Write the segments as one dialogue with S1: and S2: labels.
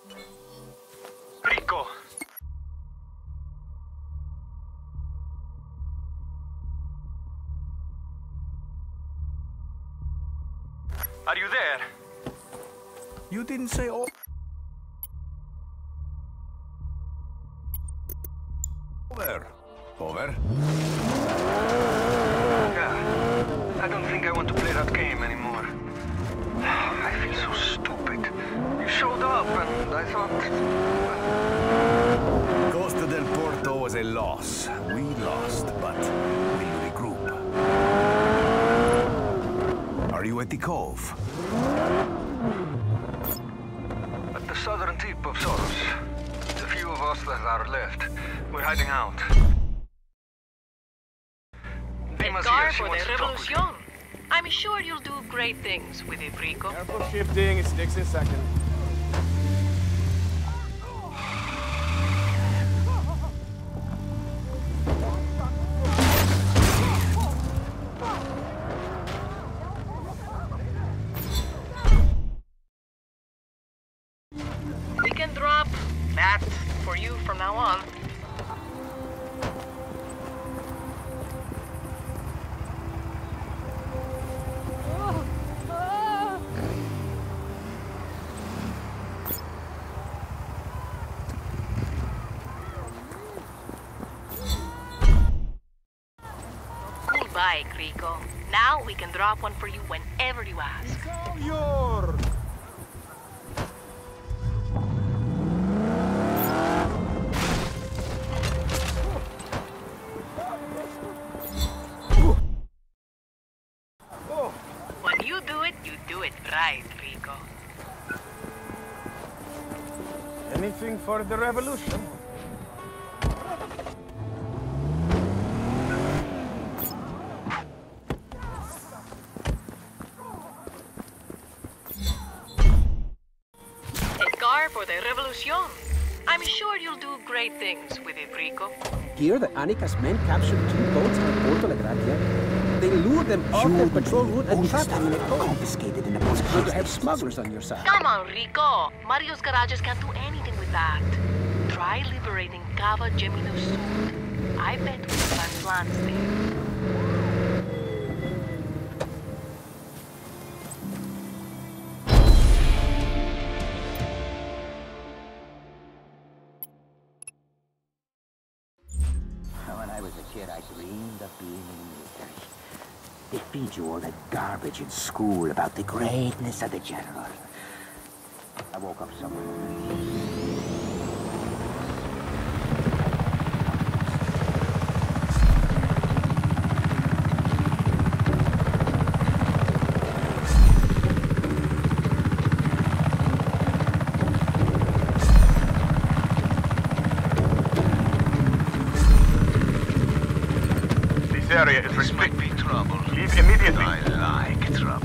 S1: Rico. Are you there?
S2: You didn't say all. Over. Over.
S1: Yeah. I don't think I want to play that game anymore. I feel so stupid. You showed up and I thought...
S2: Costa del Porto was a loss. We lost, but we'll regroup. Are you at the cove?
S1: At the southern tip of Soros. The few of us that are left. We're hiding out. Dima's here. She
S3: for
S1: wants
S3: the
S1: to talk with you.
S3: revolution. I'm sure you'll do great things with it, Rico.
S4: Careful shifting, it sticks in second.
S3: We can drop that for you from now on. Cool bike, Rico. Now we can drop one for you whenever you ask.
S4: It's all yours!
S3: When you do it right, Rico.
S4: Anything for the revolution?
S3: A car for the revolution. I'm sure you'll do great things with it, Rico.
S5: Hear that Annika's men captured 2 boats on Porto La Gratia. They lured them off their patrol route and trapped them in a cove.
S2: Confiscated in the most
S5: So you have smugglers on your side.
S3: Come on, Rico. Mario's garages can't do anything with that. Try liberating Cava Gemino's sword. I bet we can find plans there.
S6: When I was a kid, I dreamed of being in the military. They feed you all that garbage in school about the greatness of the general. I woke up somewhere.
S1: This area is restricted. Might be trouble. Leave immediately. I like trouble.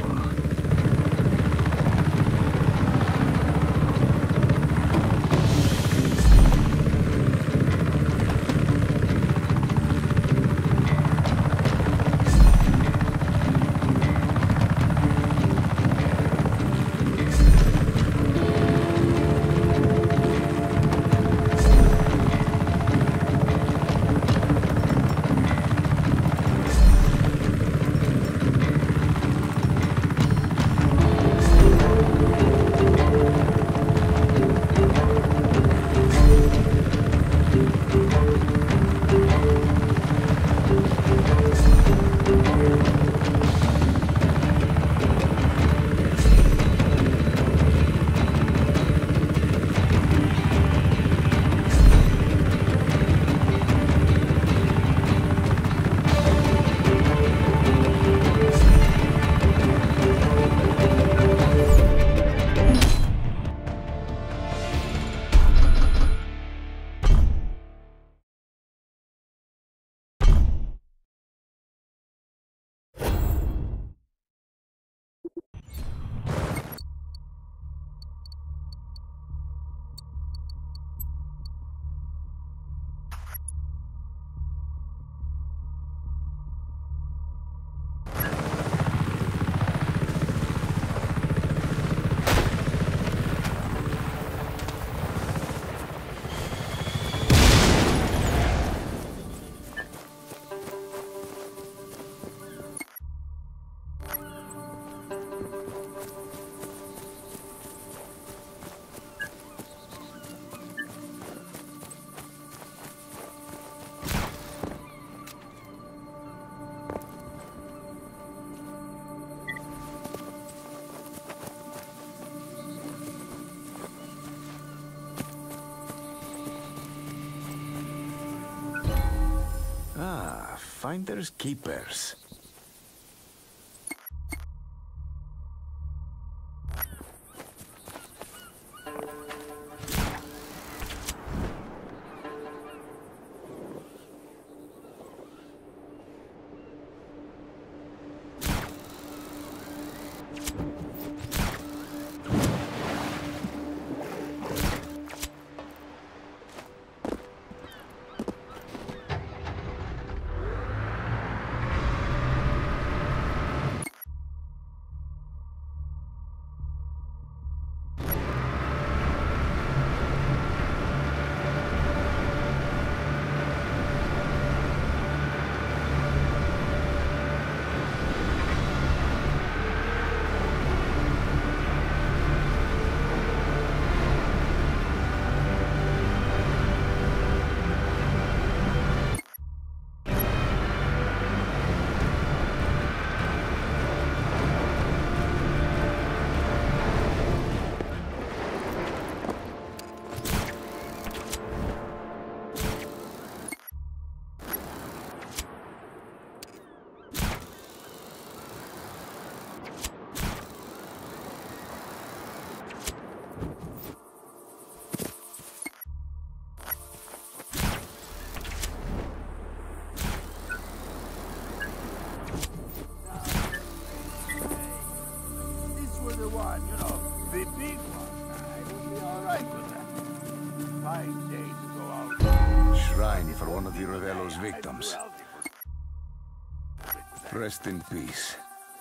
S2: Finders keepers. Shrine for one of the Ravello's victims. Rest in peace.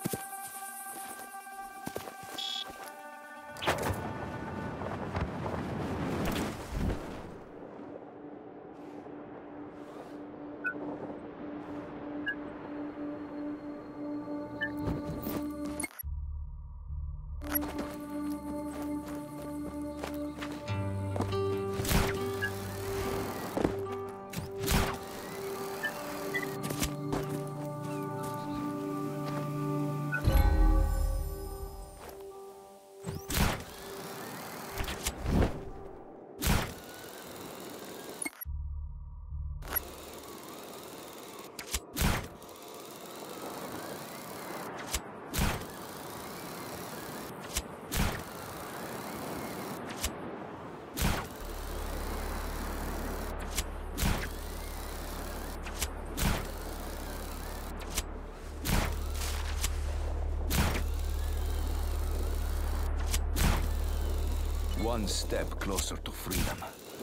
S2: One step closer to freedom.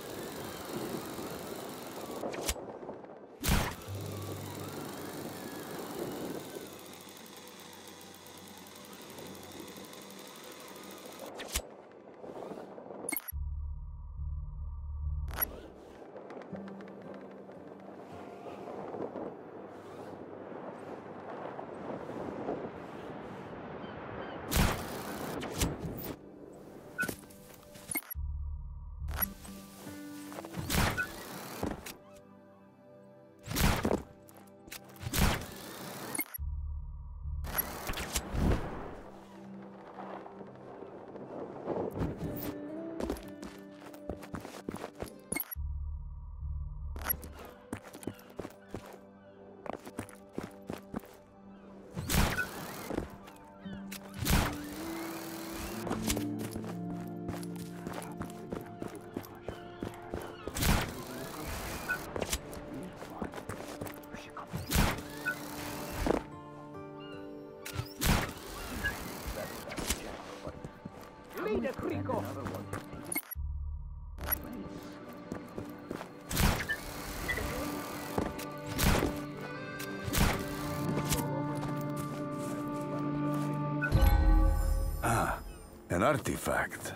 S2: Ah, an artifact.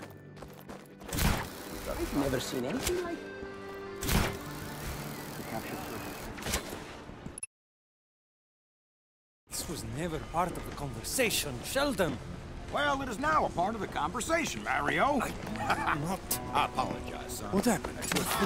S5: I've never seen anything like
S7: This was never part of the conversation, Sheldon.
S8: Well, it is now a part of the conversation, Mario.
S7: Not.
S8: I apologize, son.
S7: What happened?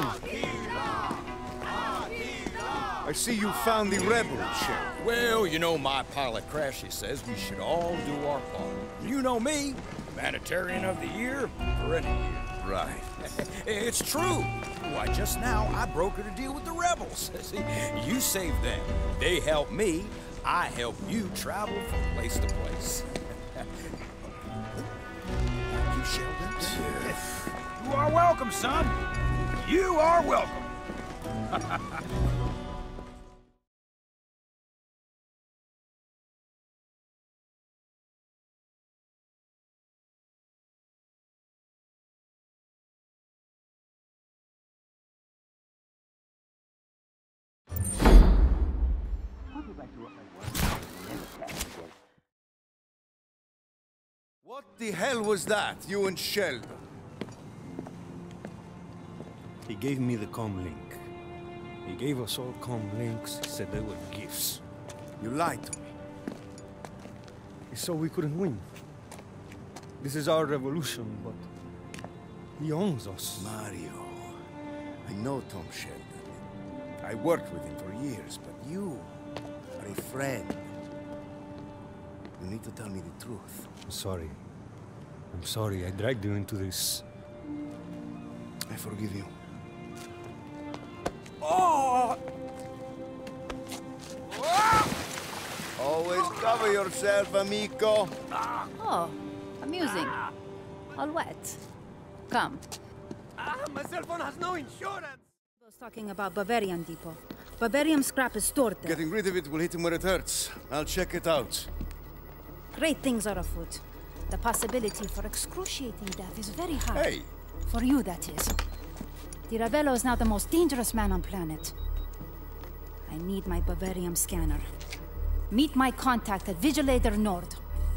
S9: I see you found the rebel ship.
S8: Well, you know my pilot Crashy says we should all do our part. You know me, humanitarian of the year for any year.
S9: Right.
S8: It's true. Why, just now I brokered a deal with the rebels. See, you saved them. They helped me. I help you travel from place to place. You, Sheldon? You are welcome, son. You are welcome.
S9: What the hell was that, you and Sheldon?
S7: He gave me the comm link. He gave us all comm links, said they were gifts.
S9: You lied to me.
S7: So we couldn't win. This is our revolution, but he owns us.
S9: Mario, I know Tom Sheldon. I worked with him for years, but you are a friend. You need to tell me the truth.
S7: I'm sorry. I'm sorry I dragged you into this.
S9: I forgive you.
S8: Oh!
S9: Always cover yourself, amico.
S10: Oh, amusing. All wet. Come.
S4: My cell phone has no insurance!
S10: I was talking about Bavarian Depot. Bavarium scrap is stored there.
S9: Getting rid of it will hit him where it hurts. I'll check it out.
S10: Great things are afoot. The possibility for excruciating death is very high.
S9: Hey!
S10: For you, that is. Di Ravello is now the most dangerous man on planet. I need my Bavarium scanner. Meet my contact at Vigilator Nord.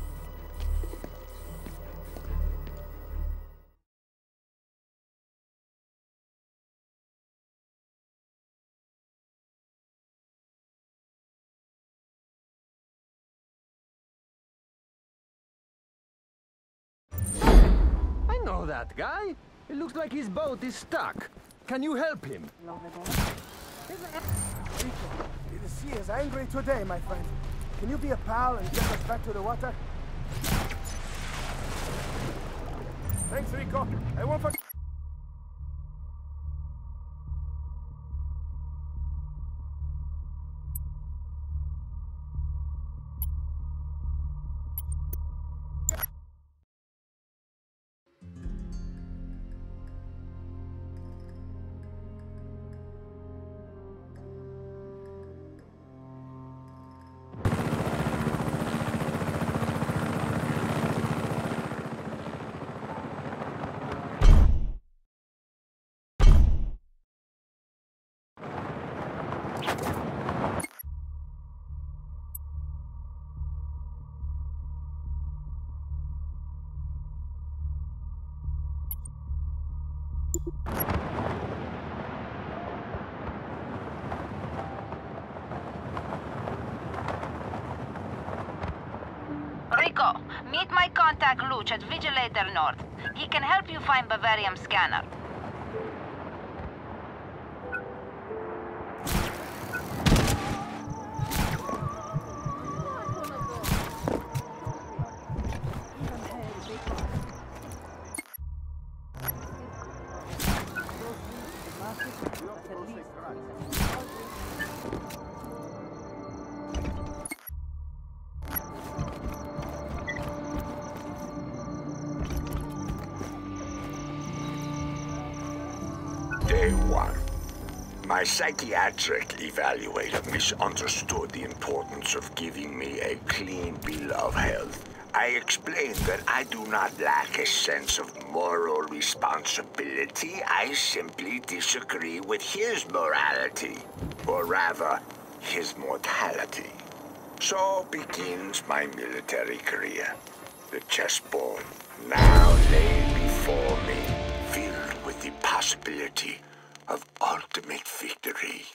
S4: I know that guy. It looks like his boat is stuck. Can you help him?
S11: The sea is angry today, my friend. Can you be a pal and get us back to the water? Thanks, Rico. I won't forget.
S10: Rico, meet my contact Luch at Vigilator Nord. He can help you find Bavarium scanner.
S12: Day 1. My psychiatric evaluator misunderstood the importance of giving me a clean bill of health. I explained that I do not lack a sense of moral responsibility. I simply disagree with his morality, or rather, his mortality. So begins my military career. The chessboard now lay before me, filled with the possibility of ultimate victory.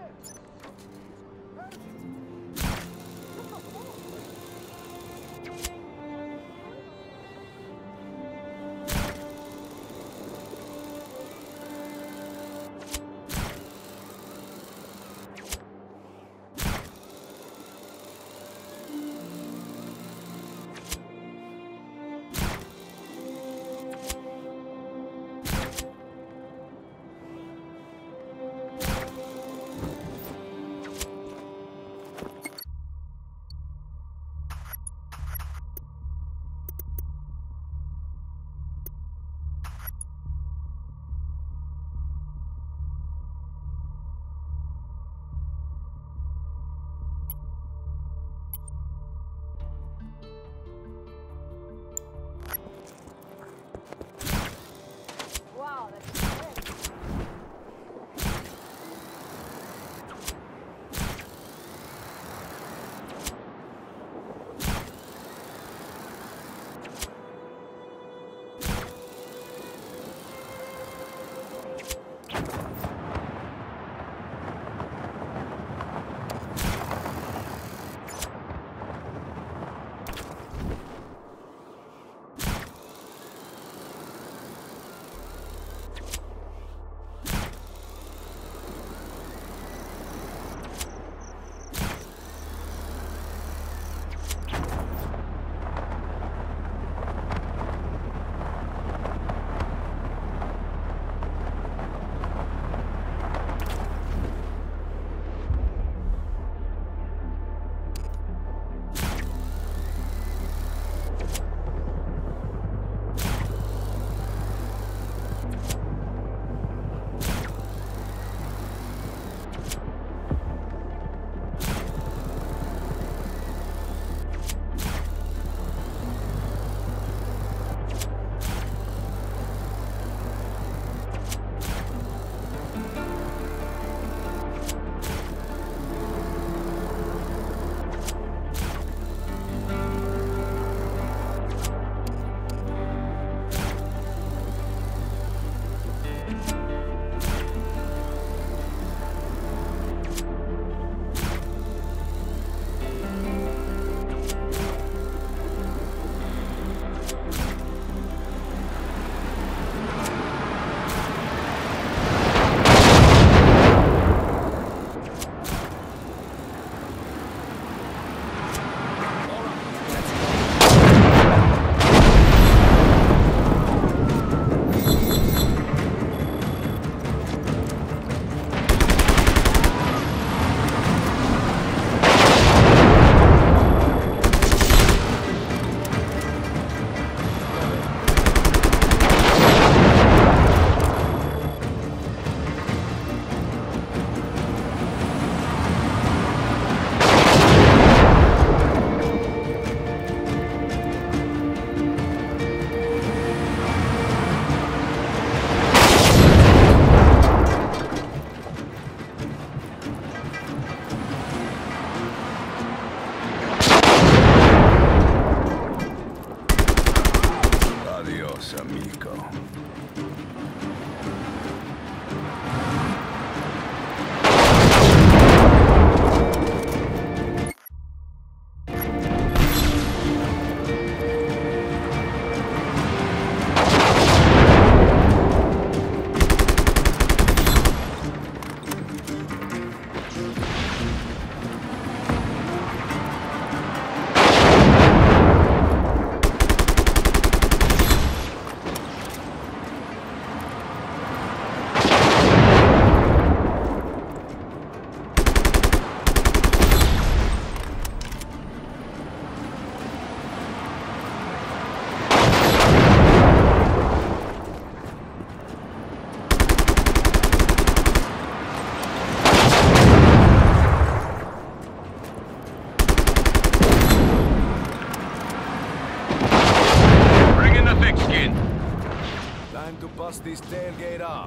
S2: bust this tailgate up.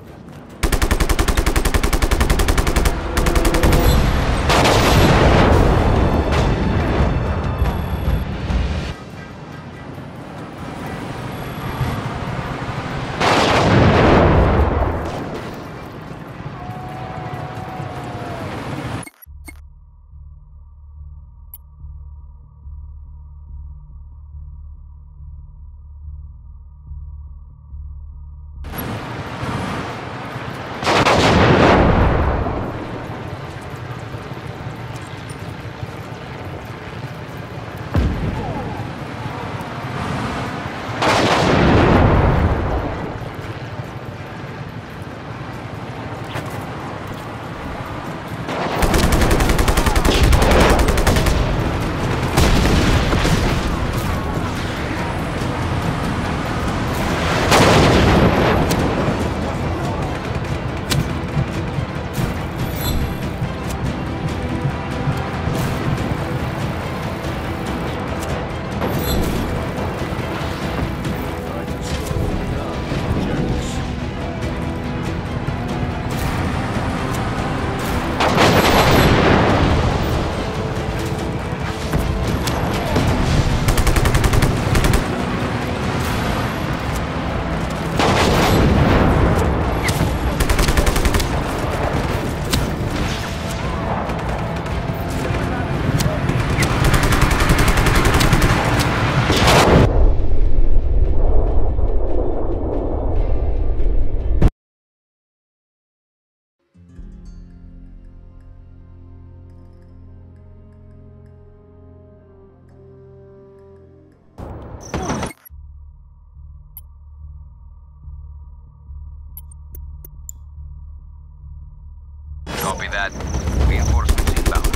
S13: Copy that. Reinforcements inbound.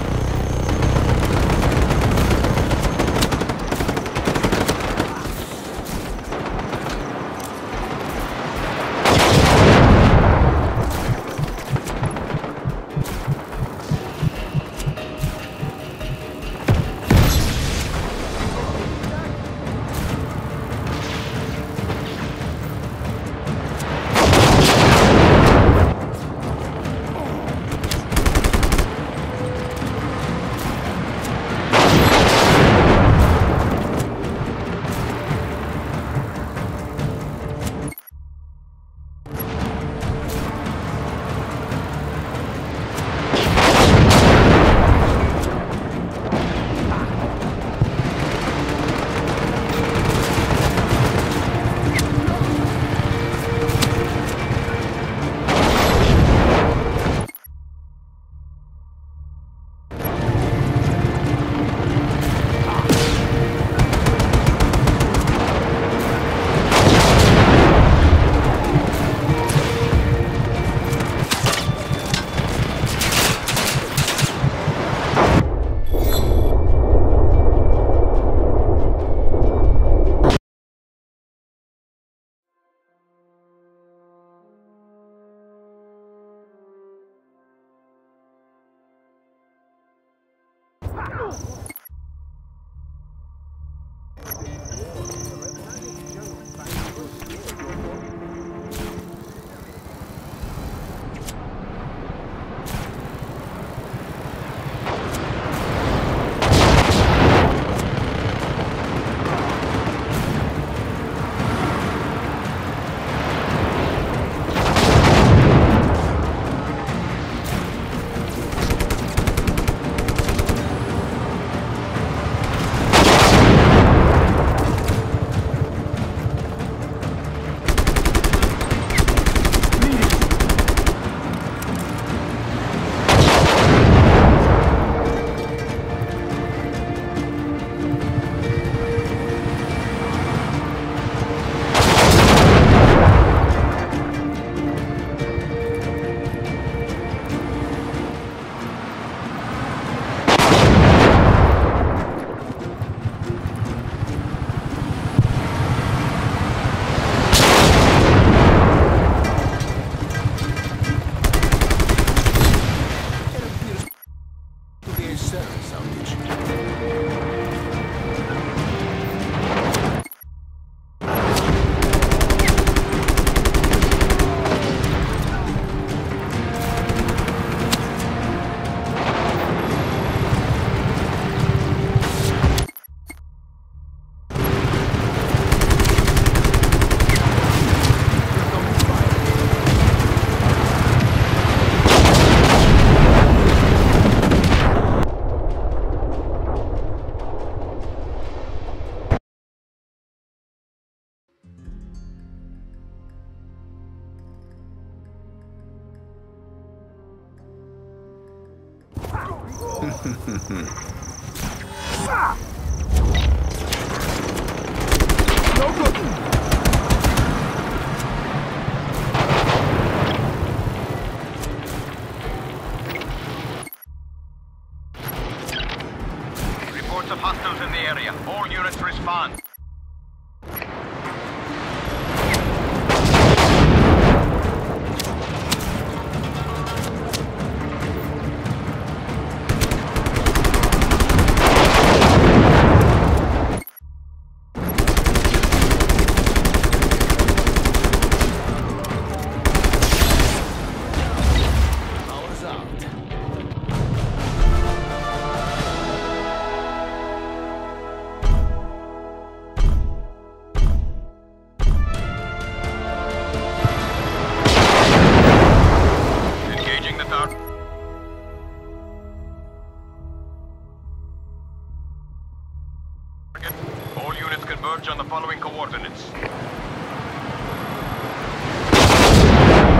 S11: No good.
S13: Reports of hostiles in the area. All units respond. All units converge on the following coordinates.